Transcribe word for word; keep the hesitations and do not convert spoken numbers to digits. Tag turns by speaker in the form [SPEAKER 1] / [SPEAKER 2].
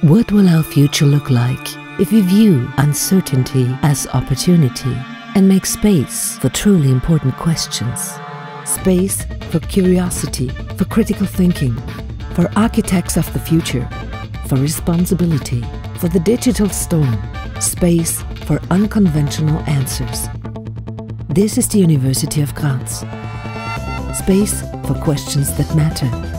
[SPEAKER 1] What will our future look like if we view uncertainty as opportunity and make space for truly important questions? Space for curiosity, for critical thinking, for architects of the future, for responsibility, for the digital storm, space for unconventional answers. This is the University of Graz. Space for questions that matter.